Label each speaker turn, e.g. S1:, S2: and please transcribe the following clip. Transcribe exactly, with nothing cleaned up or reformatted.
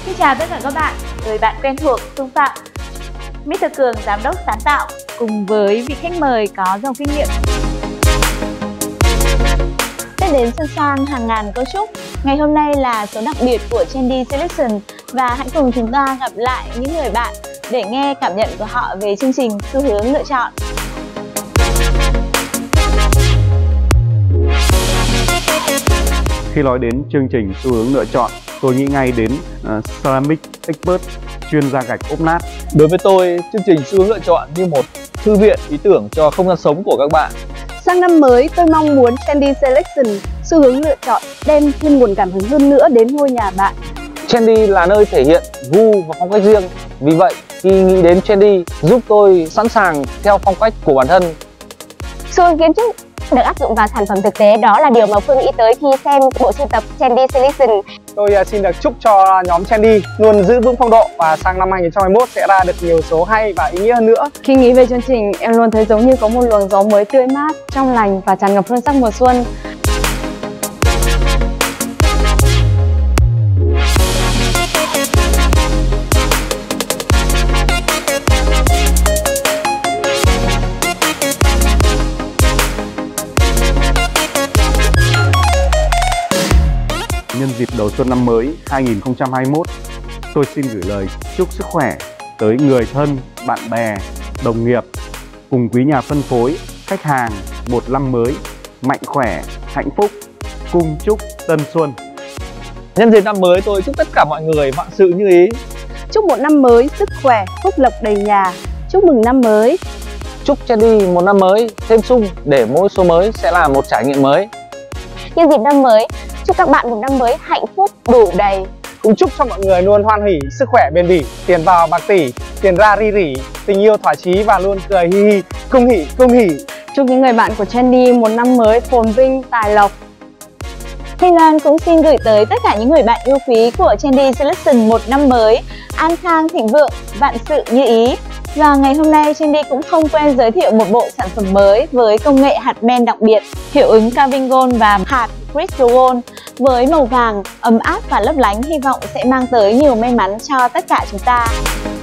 S1: Xin chào tất cả các bạn, người bạn quen thuộc Phương Phạm, mít tơ Cường, giám đốc sáng tạo, cùng với vị khách mời có giàu kinh nghiệm. Tết đến xuân sang hàng ngàn câu chúc. Ngày hôm nay là số đặc biệt của Trendy Selection và hãy cùng chúng ta gặp lại những người bạn để nghe cảm nhận của họ về chương trình xu hướng lựa chọn.
S2: Khi nói đến chương trình xu hướng lựa chọn, tôi nghĩ ngay đến uh, Ceramic Expert, chuyên gia gạch ốp nát.
S3: Đối với tôi, chương trình xu hướng lựa chọn như một thư viện ý tưởng cho không gian sống của các bạn.
S4: Sang năm mới, tôi mong muốn Trendy Selection, xu hướng lựa chọn, đem thêm nguồn cảm hứng hơn nữa đến ngôi nhà bạn.
S3: Trendy là nơi thể hiện gu và phong cách riêng. Vì vậy, khi nghĩ đến Trendy, giúp tôi sẵn sàng theo phong cách của bản thân.
S5: Xu hướng kiến trúc được áp dụng vào sản phẩm thực tế, đó là điều mà Phương nghĩ tới khi xem bộ sưu tập Trendy Selection.
S6: Tôi xin được chúc cho nhóm Trendy luôn giữ vững phong độ và sang năm hai nghìn không trăm hai mươi mốt sẽ ra được nhiều số hay và ý nghĩa hơn nữa.
S4: Khi nghĩ về chương trình, em luôn thấy giống như có một luồng gió mới tươi mát, trong lành và tràn ngập hương sắc mùa xuân.
S2: Nhân dịp đầu xuân năm mới hai nghìn không trăm hai mươi mốt, tôi xin gửi lời chúc sức khỏe tới người thân, bạn bè, đồng nghiệp, cùng quý nhà phân phối, khách hàng một năm mới mạnh khỏe, hạnh phúc, cùng chúc tân xuân.
S3: Nhân dịp năm mới, tôi chúc tất cả mọi người vạn sự như ý.
S4: Chúc một năm mới sức khỏe, phúc lộc đầy nhà. Chúc mừng năm mới.
S3: Chúc Trendy một năm mới thêm sung để mỗi số mới sẽ là một trải nghiệm mới.
S5: Nhân dịp năm mới, chúc các bạn một năm mới hạnh phúc đủ đầy.
S6: Cũng chúc cho mọi người luôn hoan hỉ, sức khỏe bền bỉ, tiền vào bạc tỷ, tiền ra ri rỉ, tình yêu thỏa chí và luôn cười hi hi, cung hỉ, cung hỉ.
S4: Chúc những người bạn của Trendy một năm mới phồn vinh, tài lộc.
S1: Thanh Loan cũng xin gửi tới tất cả những người bạn yêu quý của Trendy Selection một năm mới an khang thịnh vượng, vạn sự như ý. Và ngày hôm nay Trendy cũng không quên giới thiệu một bộ sản phẩm mới với công nghệ hạt men đặc biệt, hiệu ứng Calvin Gold và hạt Crystal Gold với màu vàng ấm áp và lấp lánh, hy vọng sẽ mang tới nhiều may mắn cho tất cả chúng ta.